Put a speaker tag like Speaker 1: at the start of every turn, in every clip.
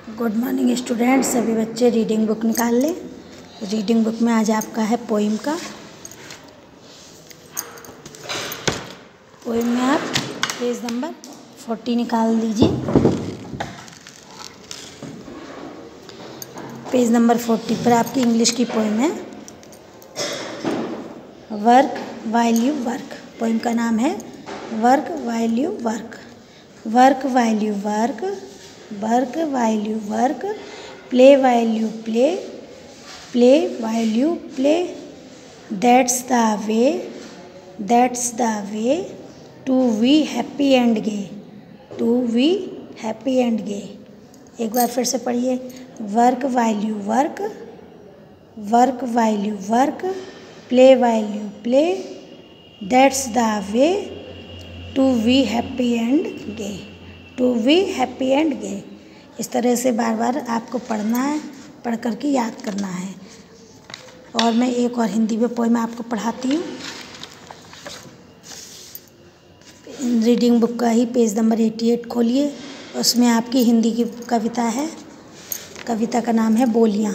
Speaker 1: Good morning student. सभी बच्चे reading book निकाल लें। रीडिंग बुक में आज आपका है पोइम का। पोइम में आप पेज नंबर 40 निकाल लीजिए। पेज नंबर 40 पर आपकी इंग्लिश की पोइम है work while you work. Poem का नाम है work while you work. Work while you work, work while you work, play while you play, play while you play. That's the way, that's the way to be happy and gay, to be happy and gay. एक बार फिर से पढ़िए। Work while you work, work while you work, play while you play, that's the way to be happy and gay, to be happy and gay. इस तरह से बार बार आपको पढ़ना है, पढ़ कर के याद करना है। और मैं एक और हिंदी में पोइम आपको पढ़ाती हूँ। रीडिंग बुक का ही पेज नंबर 88 खोलिए। उसमें आपकी हिंदी की कविता है। कविता का नाम है बोलियाँ।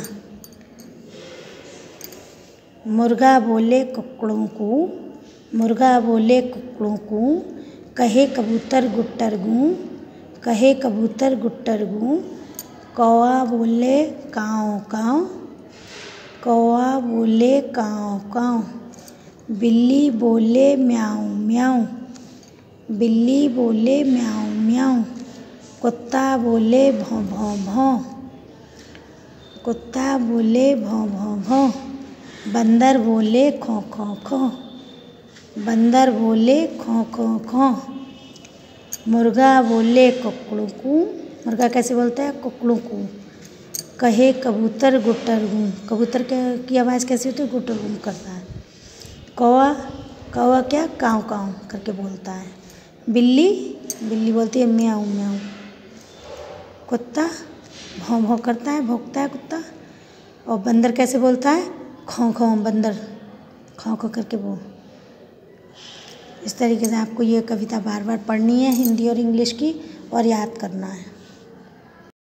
Speaker 1: मुर्गा बोले कुकड़ों को, मुर्गा बोले कुकड़ों को, कहे कबूतर गुट्टर गूं, कहे कबूतर गुट्टर गूं। कौआ बोले काँव काँव, कौआ बोले काँव काँव। बिल्ली बोले म्याऊं म्याऊं, बिल्ली बोले म्याऊं म्याऊं। कुत्ता बोले भौं भौं भौं, कुत्ता बोले भौं भौं भौं। बंदर बोले खौं खौं खौं, बंदर बोले खौं खौं खौं। मुर्गा बोले कुकड़ू कू, मुर्गा कैसे बोलता है? कुकड़ू कू। कहे कबूतर गुट्टर गूं, कबूतर की आवाज़ कैसी होती है? गुट्टर गूं करता है। कौआ, कौआ क्या? काँव काँव करके बोलता है। बिल्ली, बिल्ली बोलती है म्याऊं म्याऊं। कुत्ता भौं भौं करता है, भौंकता है कुत्ता। और बंदर कैसे बोलता है? खौं खौं, बंदर खौं खौं करके बोल। इस तरीके से आपको ये कविता बार बार पढ़नी है, हिंदी और इंग्लिश की, और याद करना है।